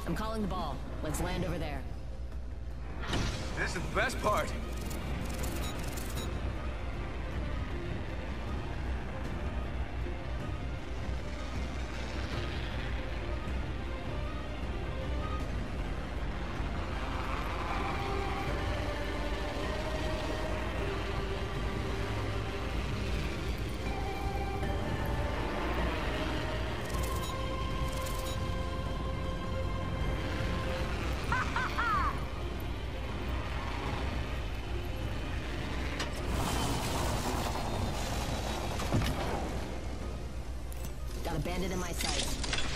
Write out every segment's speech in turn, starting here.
I'm calling the ball. Let's land over there. This is the best part. Got a bandit in my sights.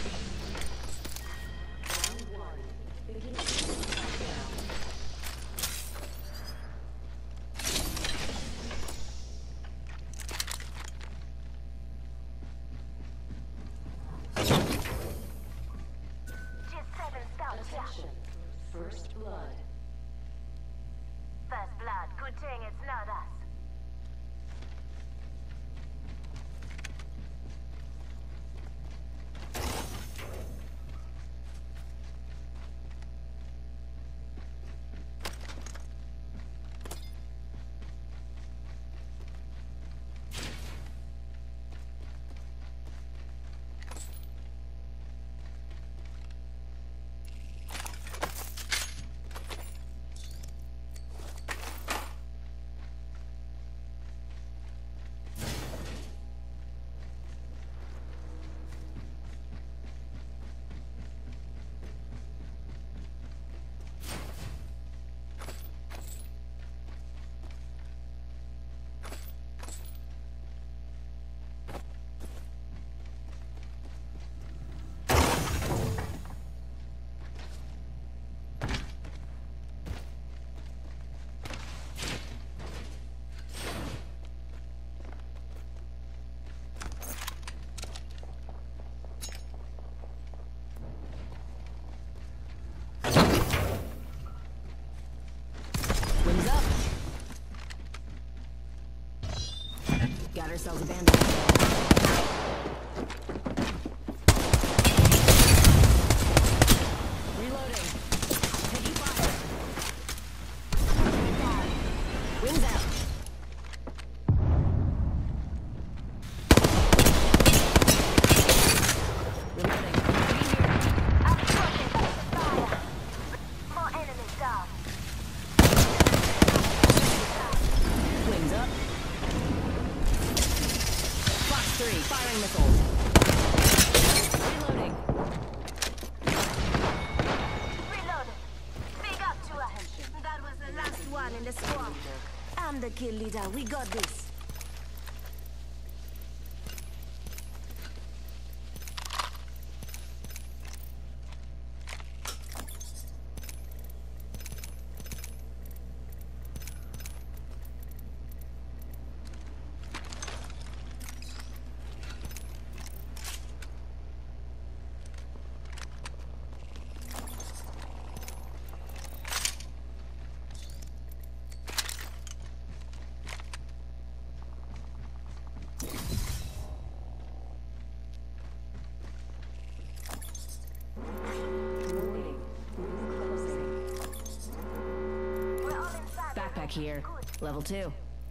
Attention. First blood. First blood. Good thing it's not us. Wings up. Got ourselves a bandit. Reloading. Taking fire. Wings out. Reloading. More enemies down. Wings up. Fox 3, firing missiles. Reloading. Reloaded. Big up to us. That was the last one in the squad. I'm the kill leader. We got this. Backpack here. Level 2.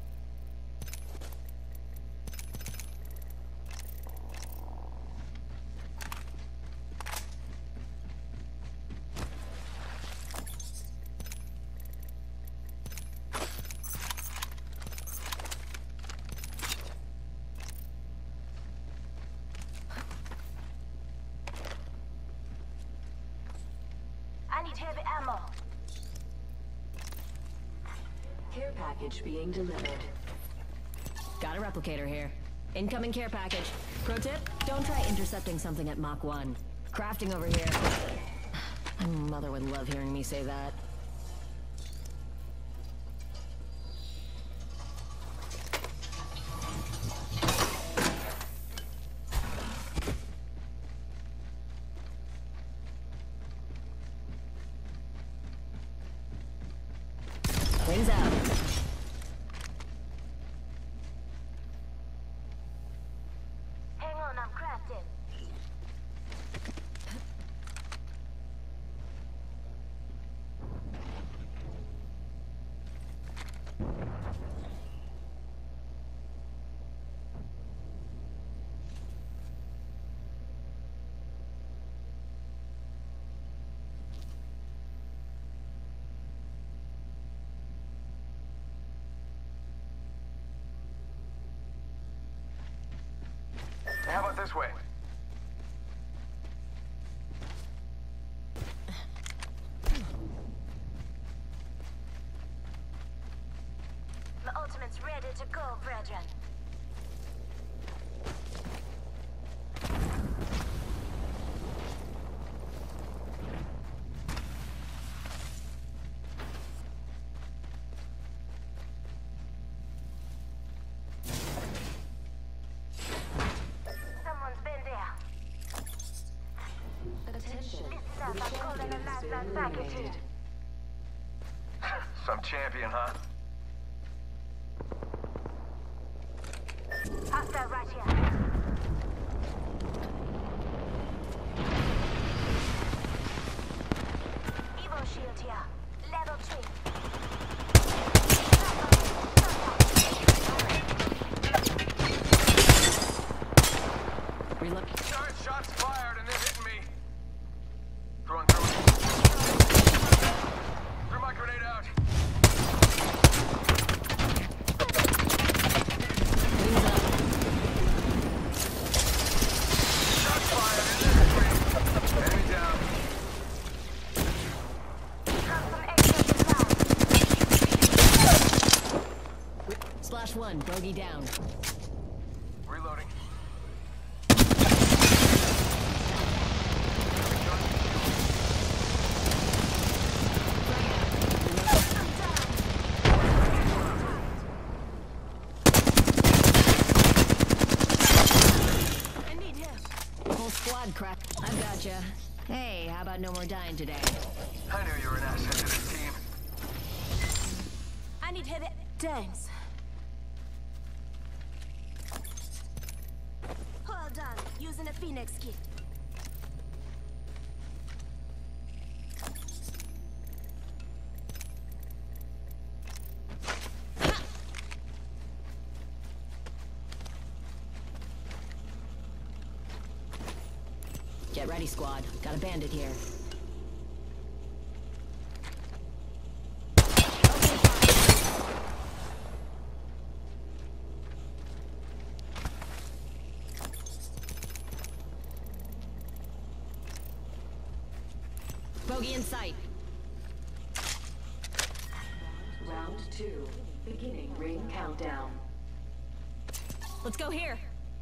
I need heavy ammo. Care package being delivered. Got a replicator here. Incoming care package. Pro tip, don't try intercepting something at Mach 1. Crafting over here. My mother would love hearing me say that. Wings out. Hang on, I'm crafting. Units ready to go, brethren. Someone's been there. Attention. Listen up, The I'm calling a champion has been lifeline package here. eliminated. Some champion, huh? Hostile right here. Evo shield here. Level 3. Reload. Shots fired and they're hitting me. Throwing through. Threw my grenade out. Wings up. Shots fired and they're hitting me. Enemy down. Got some extra supplies. Splash 1, bogey down. Reloading. I need help. Whole squad crack. I've gotcha. Hey, how about no more dying today? I knew you were an asset to this team. I need heavy. Thanks. Hold on. Using a Phoenix kit. Get ready, squad. Got a bandit here. Bogey in sight. Round 2. Beginning ring countdown. Let's go here.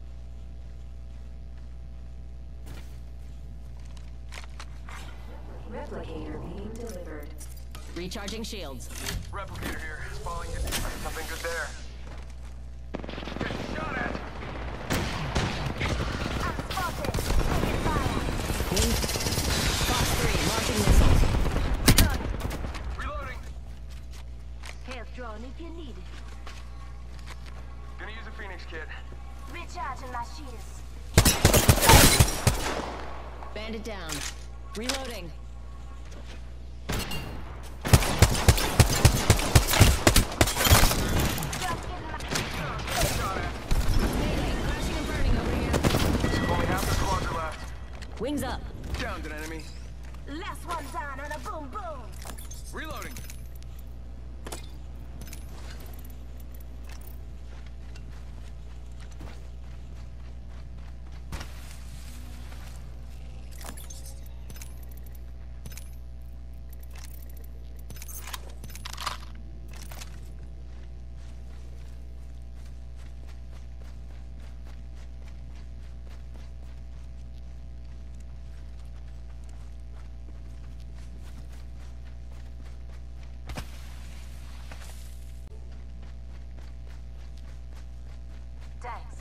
Replicator being delivered. Recharging shields. Replicator here. Falling you. Something good there. Getting shot at. I'm spotted. Taking fire. Wing. Fox 3, launching missiles. Reloading. Health drone if you need it. Gonna use a Phoenix kit. Recharging my shields. Bandit down. Reloading. Just getting my... Shot at. Mayday, crashing and burning over here. Only half the squads are left. Wings up. Downed an enemy. Last one down on a boom boom. Reloading. Thanks.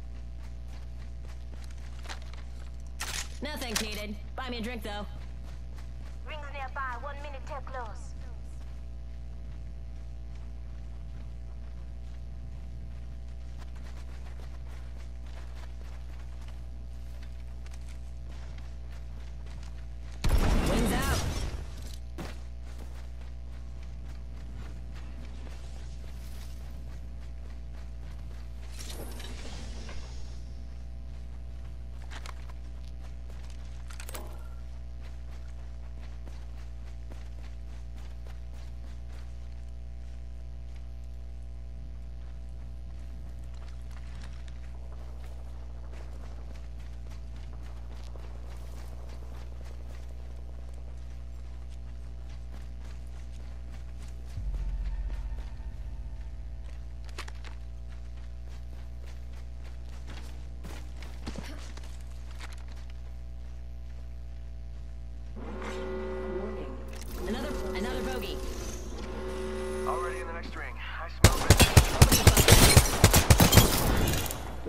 No thanks needed. Buy me a drink, though. Rings nearby. 1 minute till close. Wings out.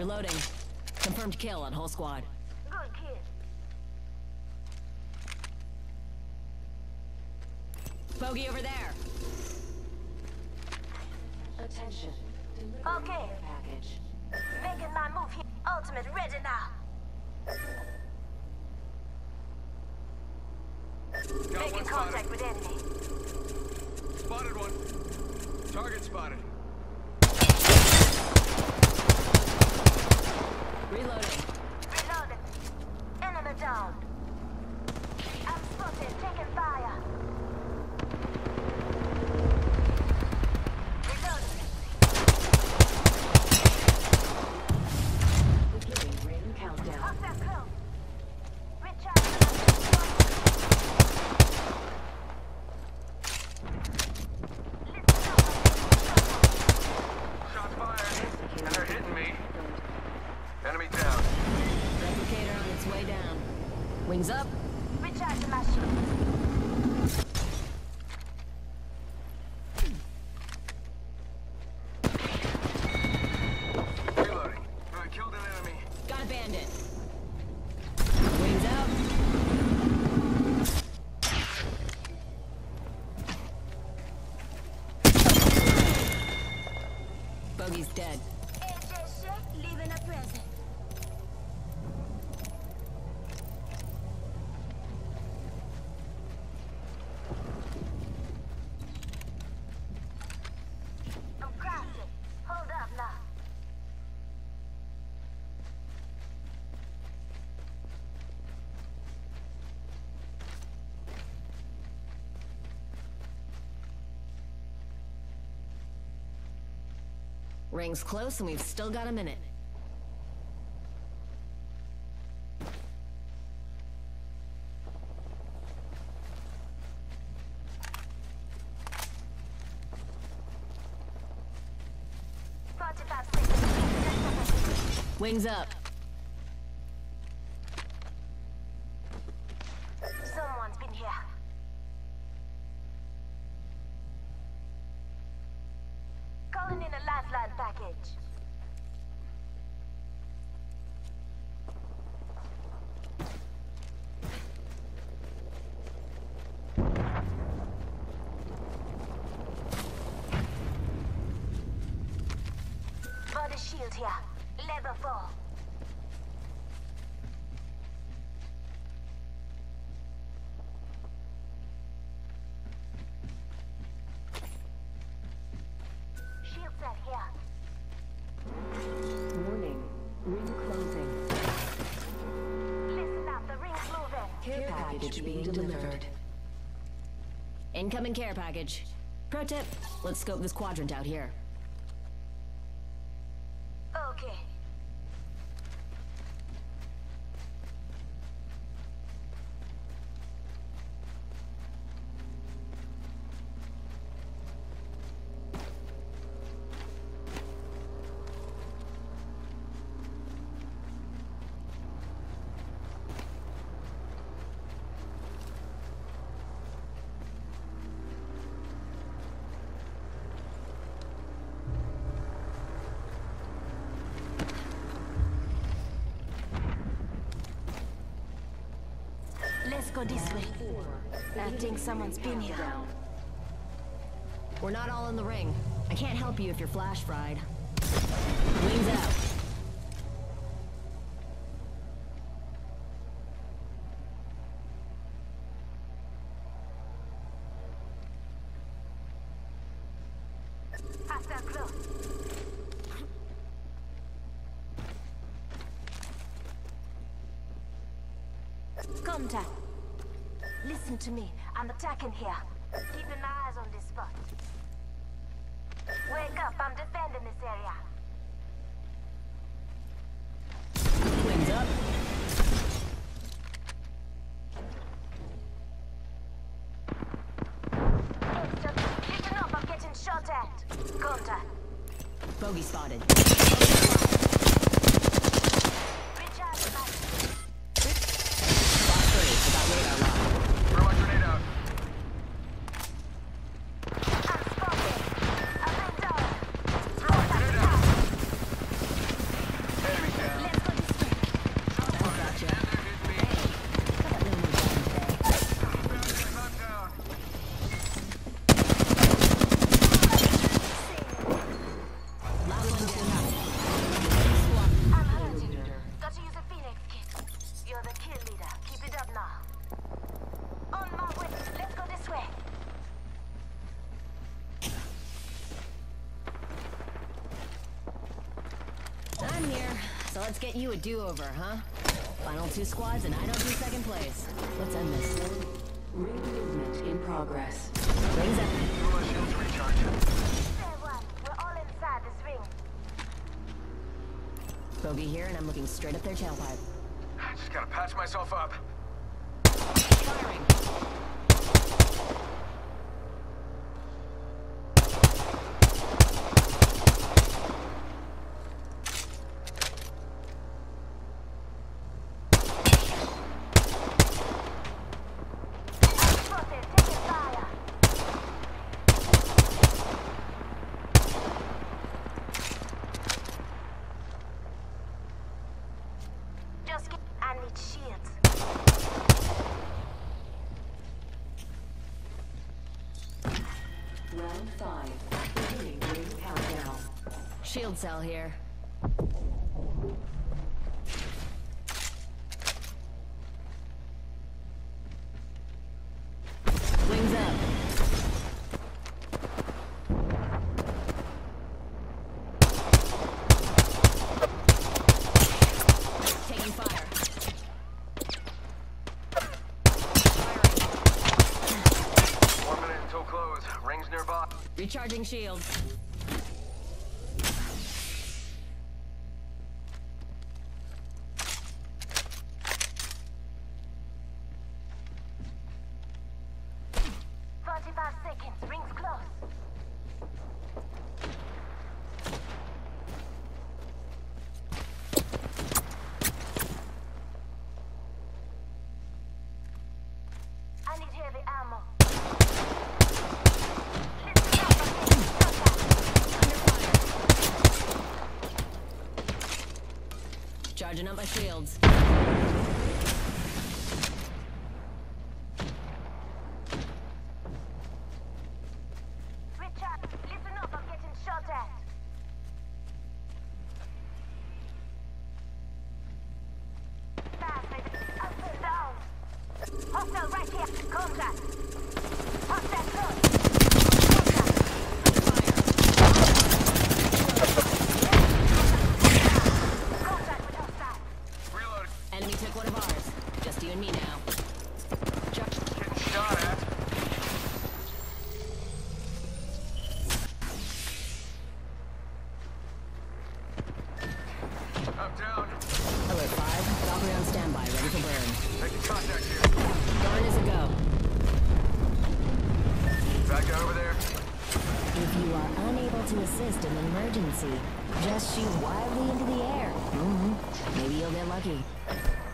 Reloading. Confirmed kill on whole squad. Good kill. Bogey over there. Attention. Delivery Okay. care package. Making my move here. Ultimate ready now. Got Making one contact spotted. with enemy. Spotted one. Target spotted. Reloading. Reloaded. Enemy down. I'm spotted. Taking fire. Reloaded. Beginning ring countdown. Hostile close. Recharge. Shots fired. And they're hitting me. Enemy down. Replicator on its way down. Wings up. Recharge the machine. Reloading. I killed an enemy. Got a bandit. Wings out. Bogey's dead. AJ shit, leaving a present. I'm crafting. Hold up now. Ring's close and we've still got a minute. Wings up. Someone's been here. Calling in a lifeline package. Body shield here. Level 4. Shield set here. Warning. Ring closing. Listen up, the ring's moving. Care package being delivered. Incoming care package. Pro tip, let's scope this quadrant out here. Okay. Let's go this way. I think someone's been here. We're not all in the ring. I can't help you if you're flash fried. Wings out. Hostile close. Contact. Listen to me. I'm attacking here. Keeping my eyes on this spot. Wake up. I'm defending this area. Wings up. Listen up. I'm getting shot at. Contact. Bogey spotted. Recharge the battery. Box 3, about radar lock. Throw my grenade out. I'm spotted. I've been down. Throw my grenade out. There. I'm here, so let's get you a do-over, huh? Final 2 squads and I don't do second place. Let's end this. Ring movement in progress. Rings up. My shields recharge. Everyone, we're all inside this ring. Bogey here, and I'm looking straight up their tailpipe. I just gotta patch myself up. Firing. Spotted, taking fire. Just get. I need shields. Round 5. Beginning ring countdown. Shield cell here. Wings up. Taking fire. Firing. 1 minute until close. Rings nearby. Recharging shields. Seconds. Rings close. I need heavy ammo. Listen up, I'm getting shot at. Charging up my shields. Richard, listen up, I'm getting shot at. Fast, baby. Up and down. Hostile right here. Contact. Hostile close. Contact with hostile. Reload. Enemy took one of ours. Just you and me now. Getting shot at. I'm down. Alert 5. Valkyrie on standby, ready for burn. Taking contact here. Burn is a go. Bad guy over there. If you are unable to assist in an emergency, just shoot wildly into the air. Maybe you'll get lucky.